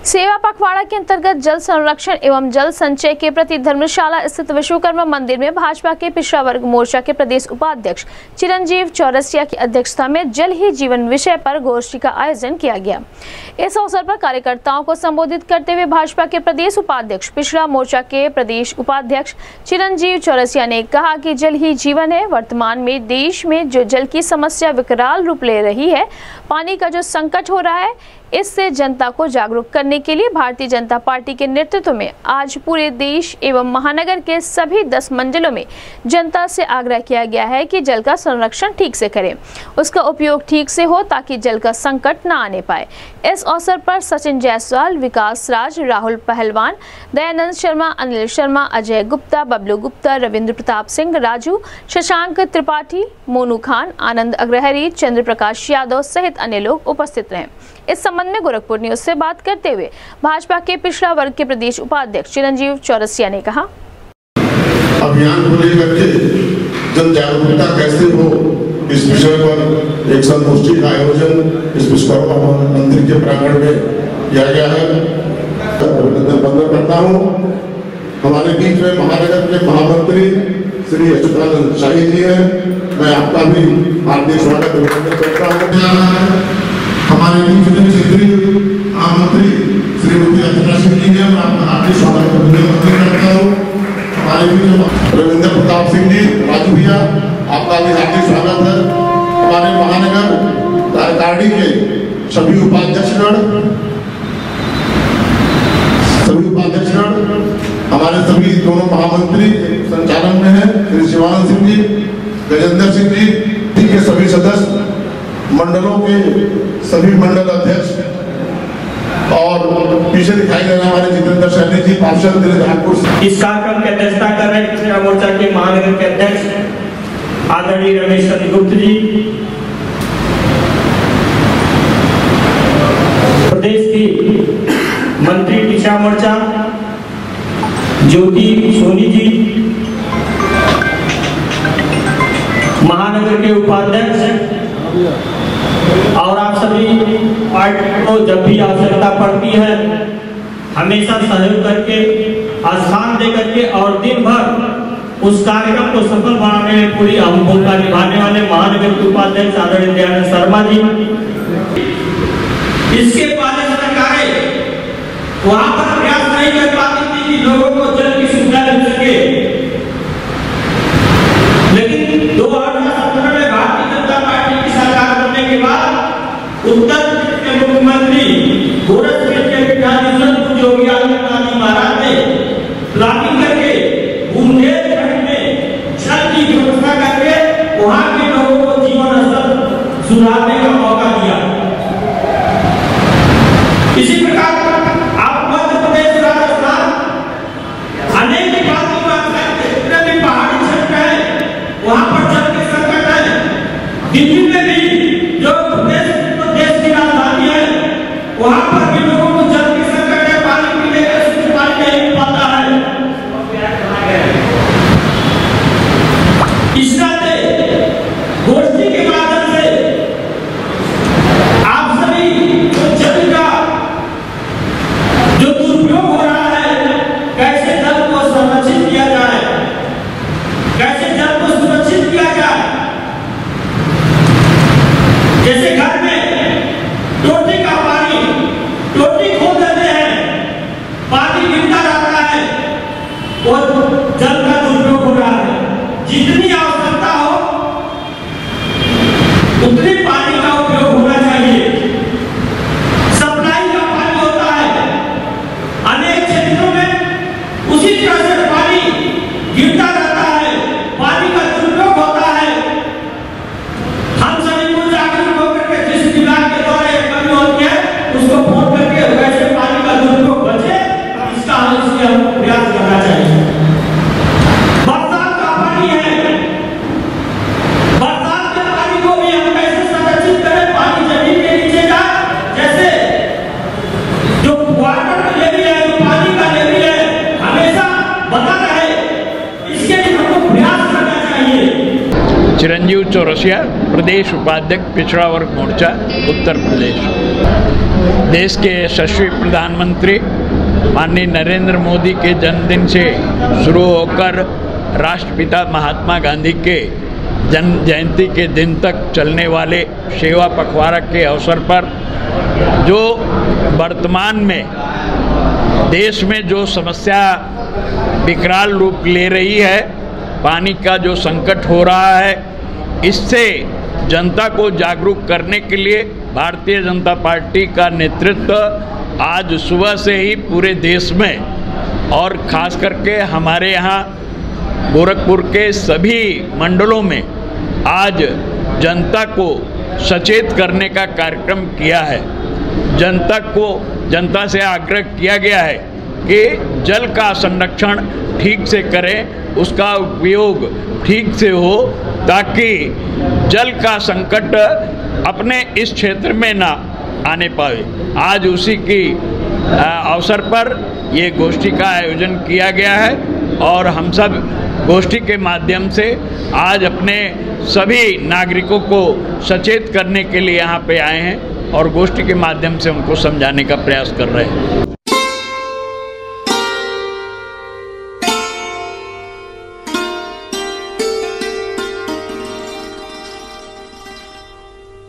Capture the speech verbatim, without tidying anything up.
सेवा पखवाड़ा के अंतर्गत जल संरक्षण एवं जल संचय के प्रति धर्मशाला स्थित विश्वकर्मा मंदिर में भाजपा के पिछड़ा वर्ग मोर्चा के प्रदेश उपाध्यक्ष चिरंजीव चौरसिया की अध्यक्षता में जल ही जीवन विषय पर गोष्ठी का आयोजन किया गया। इस अवसर पर कार्यकर्ताओं को संबोधित करते हुए भाजपा के प्रदेश उपाध्यक्ष पिछड़ा मोर्चा के प्रदेश उपाध्यक्ष चिरंजीव चौरसिया ने कहा कि जल ही जीवन है। वर्तमान में देश में जो जल की समस्या विकराल रूप ले रही है, पानी का जो संकट हो रहा है, इससे जनता को जागरूक करने के लिए भारतीय जनता पार्टी के नेतृत्व में आज पूरे देश एवं महानगर के सभी दस मंडलों में जनता से आग्रह किया गया है कि जल का संरक्षण ठीक से करें, उसका उपयोग ठीक से हो ताकि जल का संकट न आने पाए। इस अवसर पर सचिन जायसवाल, विकास राज, राहुल पहलवान, दयानंद शर्मा, अनिल शर्मा, अजय गुप्ता, बबलू गुप्ता, रविंद्र प्रताप सिंह, राजू, शशांक त्रिपाठी, मोनू खान, आनंद अग्रहरी, चंद्र प्रकाश यादव सहित अन्य लोग उपस्थित रहे। इस संबंध में गोरखपुर न्यूज से बात करते हुए भाजपा के पिछड़ा वर्ग के प्रदेश उपाध्यक्ष चिरंजीव चौरसिया ने कहा, अभियान को लेकर के जन जागरूकता कैसे हो, इस विषय पर एक संगोष्ठी का आयोजन इस विश्वकर्मा मंदिर के प्रांगण में किया गया है। अभिनंदन बंदर करता हूँ। हमारे बीच में महानगर के महामंत्री श्री अच्युतानंद शाही जी हैं, मैं आपका भी हार्दिक स्वागत अभिनंदन करता हूँ। हमारे बीच में क्षेत्रीय महामंत्री श्रीमती अर्चना सिंह जी हैं, मैं आपका हार्दिक स्वागत अभिनंदन करता हूँ। हमारे बीच में रविंद्र प्रताप सिंह जी, राजू भैया, आपका भी हार्दिक स्वागत है। हमारे महानगर कार्यकारिणी के सभी उपाध्यक्षगण सभी उपाध्यक्षगण हमारे सभी दोनों महामंत्री संचालन में हैं, श्री शिवानंद सिंह जी, गजेंद्र सिंह जी के सभी सदस्य, मंडलों के सभी मंडल अध्यक्ष और पीछे दिखाई दे रहे हमारे जितेंद्र सैनी जी, पार्षद दिल्ली। इस कार्यक्रम की अध्यक्षता कर रहे पिछड़ा मोर्चा के महानगर के अध्यक्ष आदरणीय रमेश गुप्ता जी, प्रदेश की मंत्री पिछड़ा मोर्चा ज्योति सोनी जी, महानगर के उपाध्यक्ष और आप सभी पार्टी को जब भी आवश्यकता पड़ती है हमेशा सहयोग करके, स्थान दे करके और दिन भर उस कार्यक्रम को सफल बनाने में पूरी अहम भूमिका निभाने वाले महानगर के उपाध्यक्ष आदरणीय दयानंद शर्मा जी। इसके पहले सरकारें वहां पर प्रयास नहीं कर पाती थी कि लोगों को जल की सुविधा मिल सके, लेकिन दो हजार सत्रह में भारतीय जनता पार्टी की सरकार बनने के बाद उत्तर प्रदेश के मुख्यमंत्री गोरखपुर के विधायक योगी आदित्यनाथ जी महाराज ने प्लानिंग करके बुंदेलखंड में जल की व्यवस्था करके वहां के लोगों को जीवन स्तर सुधारने का मौका दिया। इसी प्रकार आप मध्य प्रदेश, राजस्थान, अनेक जितने भी पहाड़ी क्षेत्र है वहां पर जल के संकट है। दिल्ली में भी जो प्रदेश देश की राजधानी है वहां पर भी लोगों को जल की संकट है, पानी पीने का शुद्ध पानी नहीं मिल पाता है। इस नाते गोष्ठी के माध्यम से आप सभी जो जल का जो दुरुपयोग हो रहा है, कैसे जल को संरक्षित किया जाए, कैसे जल को सुरक्षित किया जाए। जैसे घर में टोटी का पानी, टोटी खोल देते हैं, पानी गिरता रहता है, वो जल का दुरुपयोग हो रहा है। जितनी आवश्यकता हो उतनी पानी का उपयोग होना चाहिए। सप्लाई का पानी होता है, अनेक क्षेत्रों में उसी तरह से पानी गिरता रहता है, पानी का दुरुपयोग होता है। हम सभी को जागरूक होकर के जिस विभाग के द्वारा ये कमी होती है उसको फोन करके वैसे पानी का दुरुपयोग बचे, इसका हल इसलिए हमको प्रयास करना चाहिए। बरसात का पानी है, बरसात के पानी को भी हम कैसे संरक्षित करें, पानी जमीन के नीचे जाए। जैसे जो वाटर का लेवल है, जो पानी का लेवल है, हमेशा बना रहे, इसके लिए हमको प्रयास करना चाहिए। चिरंजीव चौरसिया, प्रदेश उपाध्यक्ष पिछड़ा वर्ग मोर्चा, उत्तर प्रदेश। देश के यशस्वी प्रधानमंत्री माननीय नरेंद्र मोदी के जन्मदिन से शुरू होकर राष्ट्रपिता महात्मा गांधी के जन्म जयंती के दिन तक चलने वाले सेवा पखवाड़ा के अवसर पर जो वर्तमान में देश में जो समस्या विकराल रूप ले रही है, पानी का जो संकट हो रहा है, इससे जनता को जागरूक करने के लिए भारतीय जनता पार्टी का नेतृत्व आज सुबह से ही पूरे देश में और खास करके हमारे यहाँ गोरखपुर के सभी मंडलों में आज जनता को सचेत करने का कार्यक्रम किया है। जनता को जनता से आग्रह किया गया है कि जल का संरक्षण ठीक से करें, उसका उपयोग ठीक से हो, ताकि जल का संकट अपने इस क्षेत्र में ना आने पाए। आज उसी की अवसर पर ये गोष्ठी का आयोजन किया गया है और हम सब गोष्ठी के माध्यम से आज अपने सभी नागरिकों को सचेत करने के लिए यहाँ पे आए हैं और गोष्ठी के माध्यम से उनको समझाने का प्रयास कर रहे हैं।